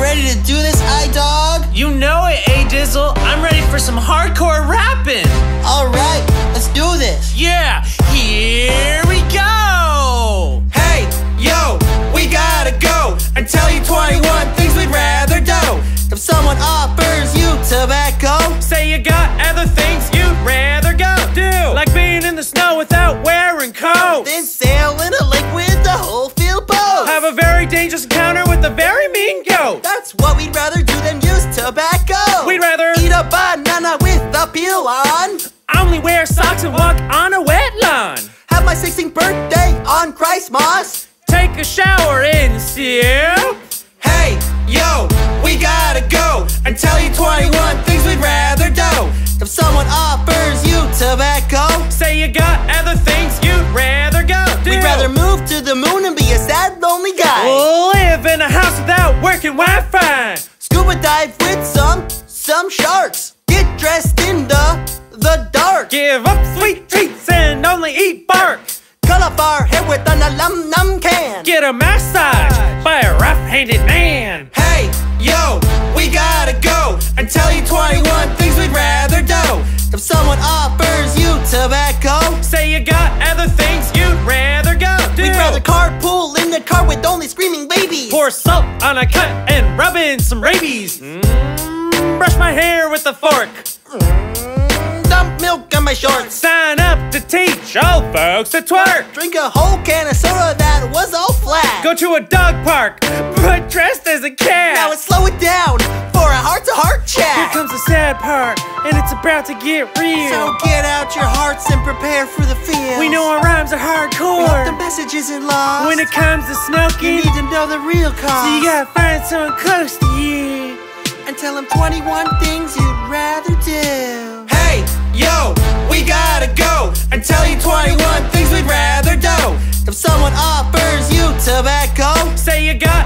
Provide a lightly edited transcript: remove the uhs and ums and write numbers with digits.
ready to do this, iDog? You know it, A-Dizzle. I'm ready for some hardcore rapping. Alright, let's do this. Yeah, here we go. Hey, yo, we gotta go and tell you 21 things we'd rather do. If someone offers you tobacco, say you got other things you'd rather go do, like being in the snow without wearing coats, then sail in a lake with the whole field post, have a very dangerous encounter with a very mean goat. That's what we'd rather do than use tobacco. We'd rather eat a banana with the peel on, only wear socks and walk on a wet lawn, have my 16th birthday on Christmas, take a shower in soup. Hey, yo, we gotta go and tell you 21 things we'd rather do. If someone offers you tobacco, say you got other things you'd rather go do. We'd rather move to the moon and be a sad, lonely guy, live in a house without working Wi-Fi, scuba dive with some sharks, get dressed in the dark, give up sweet treats and only eat bark, cut off our hair with an aluminum can, get a massage by a rough-handed man. Hey, yo, we gotta go and tell you 21 things we'd rather do. If someone offers you tobacco, say you got other things you'd rather go do. We'd rather carpool in the car with only screaming babies, pour salt on a cut and rub in some rabies, brush my hair with a fork, dump milk on my shorts, sign up to teach old folks to twerk, drink a whole can of soda that was all flat, go to a dog park but dressed as a cat. Now let's slow it down for a heart-to-heart chat. Here comes the sad part, and it's about to get real. So get out your hearts and prepare for the feels. We know our rhymes are hardcore. We hope the message isn't lost. When it comes to smoking, you need to know the real cause. So you gotta find someone close to you and tell them 21 things you'd rather do. Hey, yo, we gotta go and tell you 21 things we'd rather do. If someone offers you tobacco, say you got